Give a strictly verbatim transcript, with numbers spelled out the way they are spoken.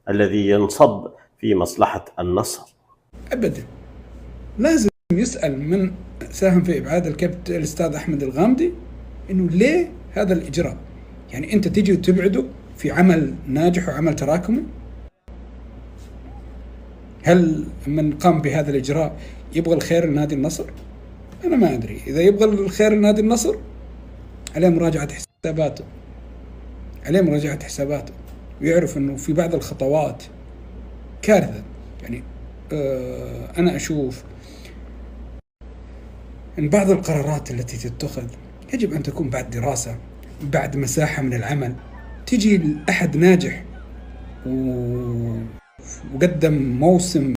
الذي ينصب في مصلحة النصر؟ أبدا، لازم يسأل من ساهم في إبعاد الكابتن الأستاذ أحمد الغامدي إنه ليه هذا الإجراء؟ يعني أنت تيجي وتبعده في عمل ناجح وعمل تراكمي؟ هل من قام بهذا الإجراء يبغى الخير لنادي النصر؟ أنا ما أدري. إذا يبغى الخير لنادي النصر عليه مراجعة حساباته، عليه مراجعة حساباته ويعرف إنه في بعض الخطوات كارثة. يعني آه أنا أشوف إن بعض القرارات التي تتخذ يجب أن تكون بعد دراسة، بعد مساحة من العمل. تيجي لأحد ناجح وقدم موسم